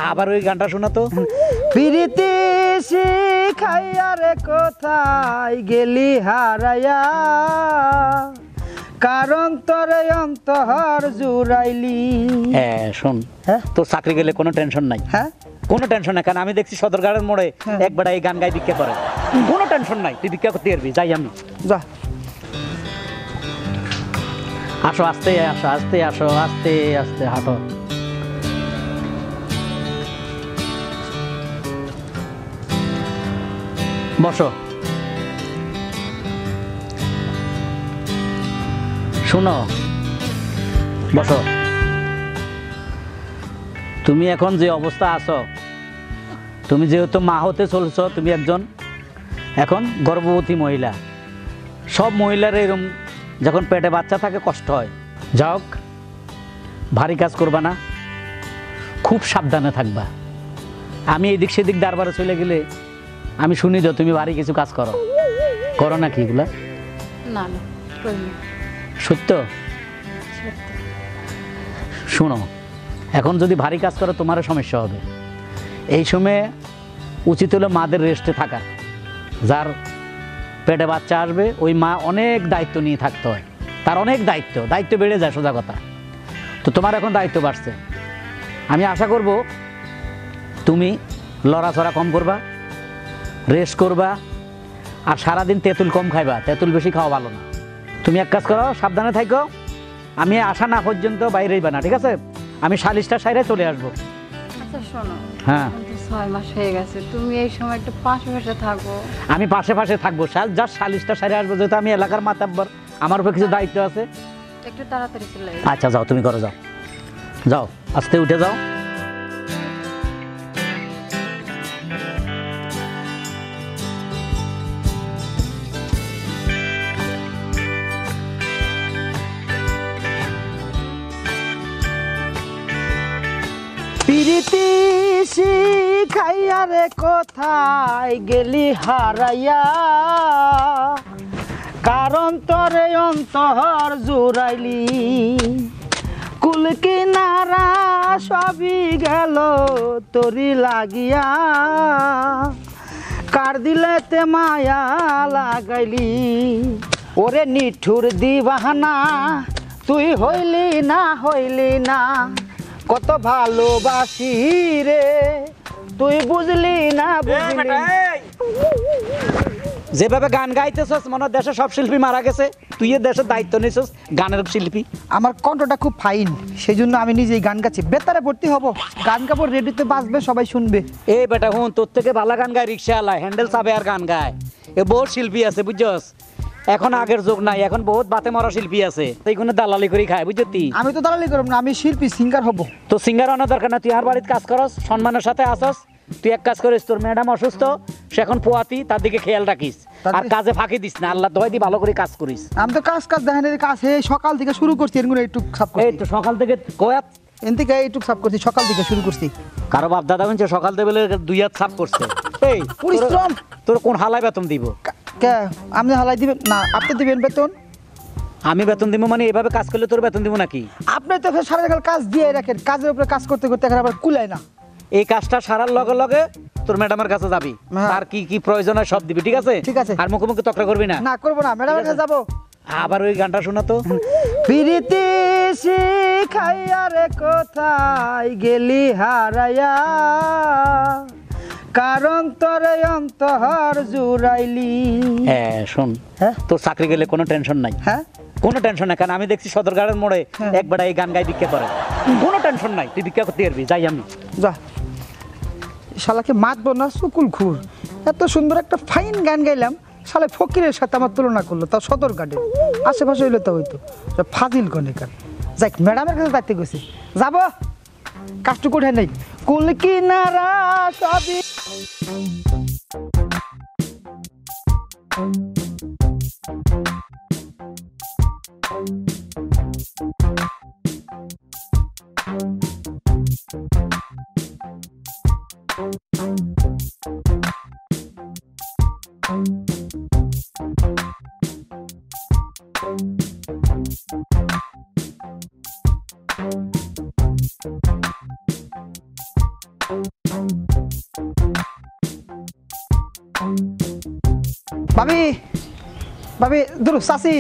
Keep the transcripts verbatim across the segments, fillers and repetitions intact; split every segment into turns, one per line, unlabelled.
আবার ওই গানটা শোনা তো।
পিরিতি শিখাইয়া রে কোথায় গেলি হারাইয়া, কারণ তোরে অন্তর জুড়াইলি।
হ্যাঁ শোন,
হ্যাঁ
তোর চাকরি গেলে কোনো টেনশন নাই,
হ্যাঁ
কোনো টেনশন নাই, কারণ আমি দেখছি সদরঘাটের মোড়ে
হ্যাঁ।
একবার এই গান গাই ভিক্ষা করে, কোনো টেনশন নাই, তুই ভিক্ষা করতে পারবি। যাই আমি,
যা
আসো আস্তে আসো, আস্তে আসো, আস্তে আস্তে হাঁটো। বসো, শোনো, বসো। তুমি এখন যে অবস্থা আছো, তুমি যেহেতু মা হতে চলছো, তুমি একজন এখন গর্ভবতী মহিলা। সব মহিলার এরকম যখন পেটে বাচ্চা থাকে কষ্ট হয়। যাওক, ভারী কাজ করবা না, খুব সাবধানে থাকবা। আমি এদিক সেদিক দরবারে চলে গেলে আমি শুনি যে তুমি ভারী কিছু কাজ করো, করো না কি এগুলা?
না না, করি না।
সত্য?
সত্যি।
শোনো, এখন যদি ভারী কাজ করো তোমারও সমস্যা হবে। এই সময়ে উচিত হলো মাদের রেস্টে থাকা। যার পেটে বাচ্চা আসবে ওই মা অনেক দায়িত্ব নিয়ে থাকতে হয়, তার অনেক দায়িত্ব, দায়িত্ব বেড়ে যায়, সোজা কথা। তো তোমার এখন দায়িত্ব বাড়ছে। আমি আশা করব তুমি লড়াচড়া কম করবা, রেস্ট করবা, আর সারাদিন তেঁতুল কম খাইবা, তেঁতুল বেশি খাওয়া ভালো না। তুমি এক কাজ করো, সাবধানে থাকো, আমি আসা না পর্যন্ত বাইরেই বানা, ঠিক আছে? আমি সালিশটা সাইরে চলে আসবো।
আচ্ছা শোনো,
হ্যাঁ।
এখন তো ছয় মাস হয়ে গেছে, তুমি এই সময় একটু পাশে পাশে থাকো।
আমি পাশে পাশে থাকবো, জাস্ট সালিশটা সাইরে আসবো, যেহেতু আমি এলাকার মাতাব্বর, আমার উপর কিছু দায়িত্ব আছে।
একটু তাড়াতাড়ি চলে এসো।
আচ্ছা যাও, তুমি করো, যাও যাও, আস্তে উঠে যাও।
পিরিতি শিখাইয়া রে কোথায় গেলি হারাইয়া, কারণ তোরে অন্তর জুড়াইলি। কুল কিনারা সবই গেল তোরি লাগিয়া, কার দিলেতে মায়া লাগাইলি। ওরে নিঠুর দিবানা, তুই হইলি না হইলি না, কত ভালোবাসি রে, তুই বুঝলি না বুঝলি।
যেভাবে গান গাইতেছস মনে হয় দেশে সব শিল্পী মারা গেছে, তুই এ দেশের দায়িত্ব নিছস, গানের শিল্পী।
আমার কণ্ঠটা খুব ফাইন, সেই জন্য আমি নিজেই গান গাচ্ছি। বেতারে ভর্তি হব, গান গাবো, রেডিওতে বাজবে, সবাই শুনবে।
এই বেটা হুন, তোর থেকে ভালো গান গায় রিক্সা আলায়, হ্যান্ডেল চাবে আর গান গায়। এ বহুত শিল্পী আছে বুঝছস, এখন আগের যুগ নাই, এখন বহুত বাতে মরা শিল্পী আছে, এইখানে দালালি করে খায় বুঝতি।
আমি তো দালালি করব না, আমি শিল্পী, সিঙ্গার হব।
তো সিঙ্গার আনা দরকার না, তুই আর বাড়িতে কাজ করস, সম্মানের সাথে আসস। তুই এক কাজ করিস, তোর ম্যাডাম অসুস্থ, সে এখন পোয়াতি, তার দিকে খেয়াল রাখিস, আর কাজে ফাঁকি দিস না, আল্লাহ দোয়াই দি ভালো করে কাজ করিস।
আমি তো কাজ কাজ দেখেন, কাজ এই সকাল থেকে শুরু করছি, এরগুলো একটু সাপ
এই
করছি,
তো সকাল থেকে কয়াত
এন থেকে এইটুক সাপ করছি, সকাল থেকে শুরু করছি।
কারো বাপ দাদা বলছে সকাল থেকে বলে দুই হাত সাফ করছে। এই
পরিশ্রম।
তোর কোন হালায় বেতন দিব?
কে আপনি হালাই দিবেন না? আপনি দিবেন বেতন?
আমি বেতন দিব মানে এভাবে কাজ করলে তোর বেতন দিব নাকি?
আপনি তো সারা সকাল কাজ দিয়ে রাখেন, কাজের উপরে কাজ করতে করতে এখন আবার কুলায় না।
এই কাজটা সারার লগে লগে তোর ম্যাডামের কাছে যাবি,
হ্যাঁ।
আর কি কি প্রয়োজন হয় সব দিবি, ঠিক আছে?
ঠিক আছে।
আর মুখে মুখে তকরা করবি না।
না করবো না, ম্যাডামের কাছে যাবো।
আবার ওই গানটা শোনা তো।
পিরিতি শিখাইয়া রে কোথায় গেলি হারাইয়া, কারণ তোরে অন্তর জুড়াইলি।
হ্যাঁ শোন,
হ্যাঁ
তোর চাকরি গেলে কোনো টেনশন নাই,
হ্যাঁ
কোনো টেনশন নাই, কারণ আমি দেখছি সদরঘাটের মোড়ে
হ্যাঁ।
একবার এই গান গাই ভিক্ষা করে, কোনো টেনশন নাই, তুই ভিক্ষা করতে পারবি। যাই আমি,
যা। শালাকে মাতবো না, সুকুল খুর, এত সুন্দর একটা ফাইন গান গাইলাম, শালা ফকিরের সাথে আমার তুলনা করলো, তাও সদর ঘাটে, আশেপাশে হইলে তো হইতো। ফাজিল কনেকার। যাক, ম্যাডামের কাছে যাইতে গেছি, যাবো, কাজটুকু উঠে নেই। কুল কিনারা সবই ভাবি ভাবি দূর চাচি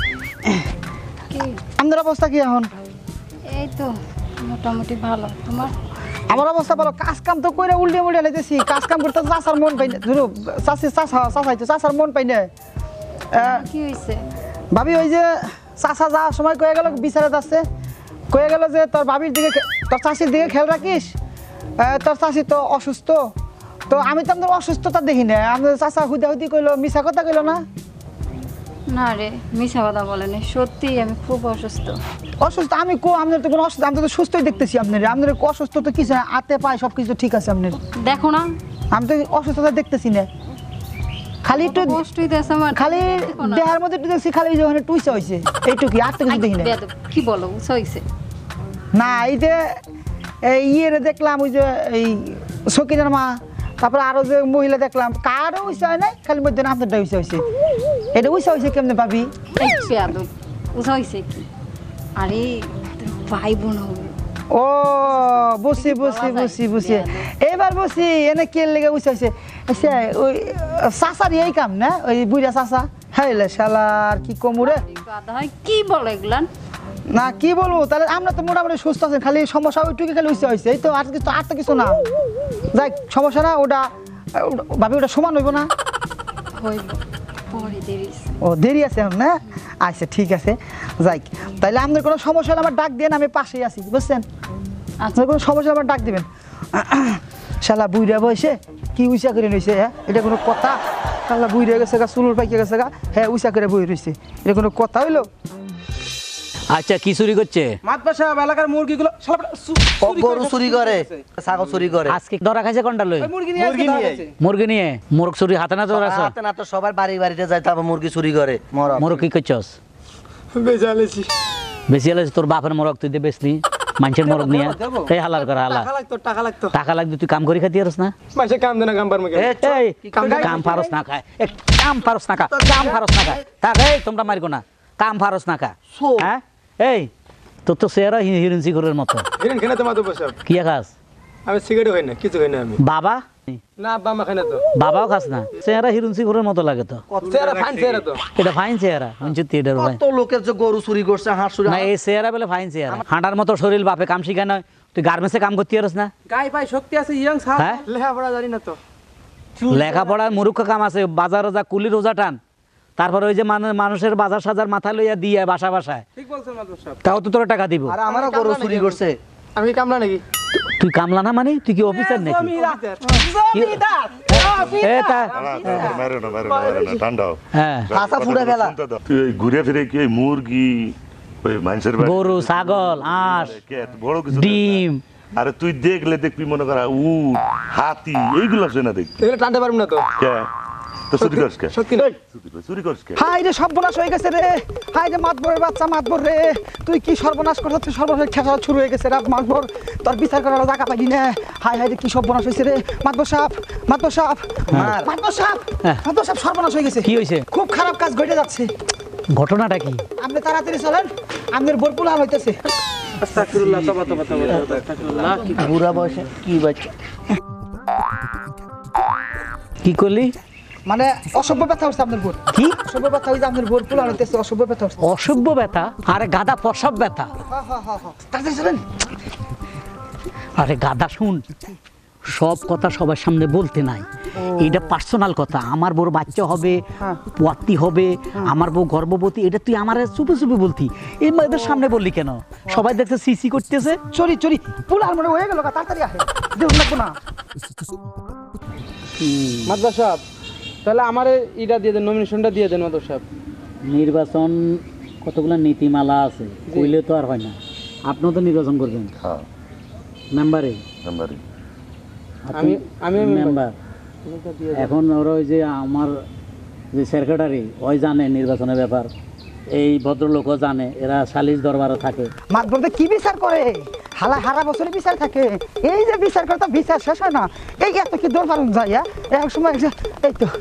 কি
আমাদের অবস্থা কি এখন?
এই তো মোটামুটি ভালো। তোমার?
আমার অবস্থা বলো, কাজ কাম তো কইরা উল্টে উল্টে লাইতেছি, কাজ কাম করতে চাচার মন পাই না। ধরো চাচি চাচা চাচাই তো চাচার মন পাই না। আহ,
কি হয়েছে?
ভাবি ওই যে চাচা যাওয়ার সময় কয়ে গেল বিচারে যাচ্ছে, কয়ে গেল যে তোর ভাবির দিকে খে- তোর চাষির দিকে খেয়াল রাখিস, আহ, তোর চাষি তো অসুস্থ। তো আমি তো আপনার অসুস্থতা দেখি না, আপনার চাচা হুদা হুদি কইলো, মিছা কথা কইলো না?
না রে, মিছা কথা বলেনি, সত্যি আমি খুব অসুস্থ।
অসুস্থ আমি কো, আপনার তো কোনো অসুস্থ, আমি তো সুস্থই দেখতেছি আপনার। আপনার অসুস্থ তো কিছু না, আতে পায় সব কিছু ঠিক আছে আপনার।
দেখো না,
আমি তো অসুস্থতা দেখতেছি না, খালি একটু
কষ্ট হইতেছে আমার।
খালি
দেখো না।
দেহার মধ্যে একটু দেখছি, খালি ওই যে ওখানে টুইসা হয়েছে এইটুকি, আর তো কিছু দেখি না।
বেয়াদব, কি বলো উঁচা হয়েছে?
না এই যে এই ইয়েরে দেখলাম, ওই যে এই সকিনার মা, তারপরে আরো যে মহিলা দেখলাম, কারও উইসা হয় নাই, খালি মধ্যে আপনারটা উইসা হয়েছে। এটা উইসা হয়েছে কেমনে ভাবি?
এই বেয়াদব, উঁচা হয়েছে কি? আরে তোর ভাই বোন হবে।
ও বুঝছি বুঝছি বুঝছি বুঝছি, এবার বুঝছি এনে কে লেগে উইসা হয়েছে। আচ্ছা ওই চাচার এই কাম না, ওই বুড়া চাচা, হ্যাঁ শালার কি কমুরে।
গাধা হয়, কি বলো এগুলান?
না কি বলবো, তাহলে আমরা তো মোটামুটি সুস্থ আছেন, খালি সমস্যা ওইটুকু খালি উইসা হয়েছে, এই তো আর কিছু, আর তো কিছু না। যাই সমস্যা না, ওটা ওটা- ভাবি ওটা সমান হইব না?
হইব, পরে দেরিস।
ও দেরি আছে এখন না? আচ্ছা ঠিক আছে, যাই তাহলে আপনার কোনো সমস্যা হলে আমার ডাক দেন, আমি পাশেই আছি বুঝছেন।
আচ্ছা
আপনার কোনো সমস্যা হলে আমার ডাক দিবেন। শালা বুইরা বসে কি উইসা করে রয়েছে, হ্যাঁ এটা কোনো কথা? শালা বুইরা গেছে গা, চুলোর পাইকে গেছে গা, হ্যাঁ উইসা করে বই রয়েছে, এটা কোনো কথা হইলো?
আচ্ছা কি চুরি করছে?
মাতবা সাহেব এলাকার মুরগিগুলো শালা
ও গরু চুরি করে, ছাগল চুরি করে।
আজকে ধরা খাইছে কোনটা লই?
মুরগি নিয়ে মুরগি নিয়ে
মুরগি নিয়ে? মোরগ চুরি হাতে না তোর আছে?
হাতে না তো সবার বাড়ি বাড়িতে যায়, তারপর মুরগি চুরি করে। মরম
মোরগ কি করছস?
বেজালেছি
বেশি হলে তোর বাপের মোরগ তুই দিয়ে বেচলি, মানুষের মোরগ নিয়ে এই হালার করা হালা।
টাকা লাগতো টাকা লাগতো
টাকা লাগবে, তুই কাম করি খাতি পারস না?
মাসে কাম দেনা কাম পারমে
এ, চল,
এই
কি কাম
কাম ফারস না খায়, এ, কাম ফারস না খা, কাম ফারস না খা, থাক এই তোমরা মারিকো না, কাম ফারস না খা। হ্যাঁ এই তোর তো চেহারা হিরণ শিখরের মতো।
হিরেন খেনা তো মাতবা সাহেব,
কি খাস?
আমি সিগারেট খাই না, কিছু খাই না আমি।
বাবা?
না আব্বা মা খাই না তো।
বাবাও খাস না? চেহারা হিরণ শিখরের মতো লাগে তো।
চেহারা ফাইন চেহারা তো।
এটা ফাইন চেহারা, মঞ্চুতি এটার ভাই।
কত লোকের যে গরু চুরি করছে, হাঁস চুরি।
না এই চেহারা বলে ফাইন চেহারা, হাঁটার মতো শরীর, বাপে কাম শিখায় নয়, তুই গার্মেন্টসে কাম করতে পারস না?
গাই পাই শক্তি আছে, ইয়ং সাহেব
হ্যাঁ?
লেখাপড়া জানি না তো।
লেখাপড়ার মূর্খ কাম আছে, বাজার রোজা কুলি রোজা টান, তারপর ওই যে মানে মানুষের বাজার সাজার মাথা লইয়া দিয়ে বাসা বাসায়,
ঠিক বলছেন মাতবা সাহেব।
তাও তো তোর টাকা দিব।
আর আমারও গরু চুরি করছে।
আমি কামলা নাকি?
তুই কামলা না মানে তুই কি অফিসার নাকি? এ তা-
মারো না মারো না মারো না ঠান্ডা হও।
হ্যাঁ
হাসা ফুড়ে ফেলা।
শুনতে দাও। তুই ওই ঘুরে ফিরে কি ওই মুরগি, ওই মানুষের বাড়ি-
গরু, ছাগল, হাঁস,
কে এত বড় কিছু
ডিম,
দেখ না। আরে তুই দেখলে দেখবি মনে করা উট, হাতি এইগুলো আছে না দেখবি।
এগুলো টানতে পারবো না তো।
কে তো চুরি করছ কে?
সত্যি না।
চুরি কর- চুরি করছ কে?
হাই রে সর্বনাশ হয়ে গেছে রে, হাই রে মাতবরের বাচ্চা মাতবর রে, তুই কি সর্বনাশ করছিস? তুই সর্বনাশ খেলা শুরু হয়ে গেছে রে মাতবর, তোর বিচার করার জায়গা পাইলি না। হাই হাই রে কি সর্বনাশ হয়েছে রে মাতবর সাহেব, মাতবর সাহেব, মাতবর সাহেব,
হ্যাঁ।
মাতবর সাহেব সর্বনাশ হয়ে গেছে।
কি হয়েছে?
খুব খারাপ কাজ ঘটে যাচ্ছে,
ঘটনাটা কি?
আপনি তাড়াতাড়ি চলেন, আপনার বোরপুল আর হইতেছে।
আস্তাগফিরুল্লাহ, তওবা তওবা তওবা আস্তাগফিরুল্লাহ। কি
বুড়া বয়সে কি বাচ্চা।
কি করলি?
মানে অসভ্য ব্যথা হচ্ছে আপনার বোর।
কি
অসভ্য ব্যথা হয়েছে আপনার বোরপুল আর হইতেছে, অসভ্য ব্যথা হচ্ছে।
অসভ্য ব্যথা? আরে গাদা প্রসব ব্যথা।
হ্যাঁ হ্যাঁ হ্যাঁ হ্যাঁ, তাড়াতাড়ি চলেন।
আরে গাদা শুন, সব কথা সবার সামনে বলতে নাই, এটা পার্সোনাল কথা। আমার বড় বাচ্চা হবে,
হ্যাঁ।
পোয়াতি হবে, আমার বউ গর্ভবতী, এটা তুই আমার চুপে চুপে বলতি, এই মেয়েদের সামনে বললি কেন? সবাই দেখতে সিসি করতেছে।
চরি চরি পুল আর মনে হয়ে গেল, তাড়াতাড়ি আসে, দেখুন লাগবো না।
মাতবা সাহেব, তাহলে আমার ইটা দিয়ে দেন, নমিনেশনটা দিয়ে দেন মাতবা সাহেব।
নির্বাচন কতগুলো নীতিমালা আছে, কইলে তো আর হয় না। আপনিও তো নির্বাচন করবেন
হ্যাঁ
মেম্বারে।
নাম্বারে
আমি আমি
মেম্বার। এখন ওরা ওই যে আমার যে সেক্রেটারি, ওই জানে নির্বাচনের ব্যাপার, এই ভদ্রলোকও জানে, এরা সালিশ দরবারে থাকে।
মাতবরতে কি বিচার করে? হালা হারা বছরে বিচার থাকে, এই যে বিচার করে তো বিচার শেষ হয় না। এই এত কি দৌড় পালন যায়, এক সময় এক যে- এই তো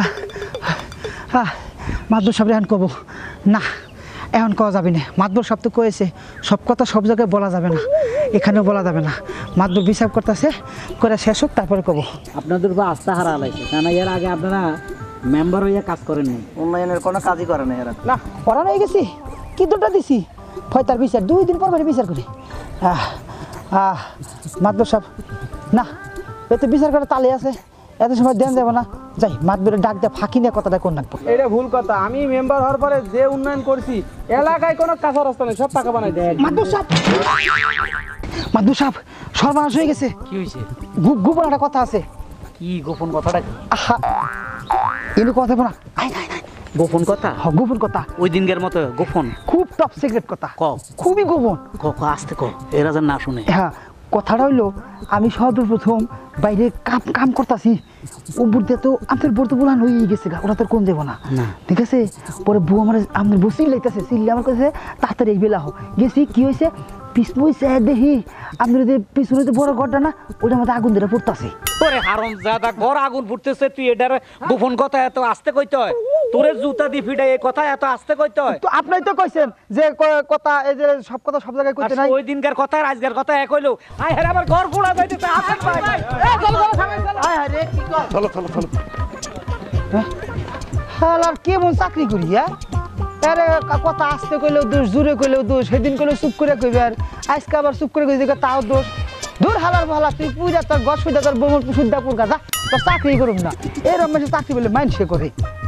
মাতবর সাহেব এখন কব না, এখন কওয়া যাবে না। মাতবর সাহেব তো কয়েছে সব কথা সব জায়গায় বলা যাবে না, এখানেও বলা যাবে না। মাতবর বিচার করতেছে, করে শেষ হোক তারপরে কব।
আপনাদের উপর আস্থা হারা লাগছে, কেন এর আগে আপনারা মেম্বার হইয়া কাজ করেননি।
উন্নয়নের কোনো কাজই করে না এরা।
না পড়ানো হয়ে গেছি কি দুটা দিছি ফয়তার বিচার দুই দিন পর পরে বিচার করি আহ আহ মাতবর সাহেব না এতে বিচার করে তালে আছে এত সময় দেন যাবো না যাই মাতবরে ডাক দিয়ে ফাঁকি নিয়ে কথাটা কোন রাখবো
এটা ভুল কথা, আমি মেম্বার হওয়ার পরে যে উন্নয়ন করছি এলাকায় কোনো কাঁচা রাস্তা নেই, সব টাকা বানাই দেয়।
মাতবর সাহেব মাতবর সাহেব সর্বনাশ হয়ে গেছে
কি হয়েছে?
গু- গোপন একটা কথা আছে
কি গোপন কথাটা কি?
আহা এনে কথা বলা আয় আয় আয়
গোপন কথা?
হ গোপন কথা
ওই দিনকার মতো গোপন?
খুব টপ সিক্রেট কথা
ক
খুবই গোপন
ক ক আসতে ক, এরা যেন না শুনে।
হ্যাঁ কথাটা হইলো আমি সর্বপ্রথম বাইরে কাম কাম করতেছি ও বুড়তে তো আমাদের বর্ত বুলান হয়ে গেছে গা, ওরা তোর কোন যাবো না
না।
ঠিক আছে পরে বউ আমার আমাদের বউ চিল্লাইতেছে চিল্লে আমার কাছে তাড়াতাড়ি এই বেলা হোক গেছি কি হয়েছে পিছমই সে দেখি আমাদের যে পিছনে যে বড় ঘরটা না ওইটার মধ্যে আগুন ধরে পড়তাছে
তোরে হারাম জাদা, ঘর আগুন ফুটতেছে, তুই এটার গোপন কথা এত আস্তে কইতে হয়? তোরে জুতা দি ফিডাই এই কথা এত আস্তে কইতে হয়?
তো আপনি তো কইছেন যে ক- কথা এই যে সব কথা সব জায়গায়
আর
কইতে নাই
ওই দিনকার কথা আর আজকের কথা এক হইলো। আয় হ্যাঁ আমার ঘর পোড়া যাইতেছে, আসেন ভাই।
এই চলো, চলো, সামনে চলো।
আয় হায় রে কি কর
চলো চলো চলো।
হালার কেমন চাকরি করি হ্যাঁ আরে কা- কথা আসতে কইলেও দোষ জোরে কইলেও দোষ সেদিন কইলেও চুপ করে কইবে আর আজকে আবার চুপ করে কইছে তাও দোষ দূর হালার ভালা তুই পুজা তোর গছ সুদা তোর বোমর সুদ্দা পুরকা যা তোর চাকরি করুম না এরম মাসে চাকরি বলে মাইন্ড সে করে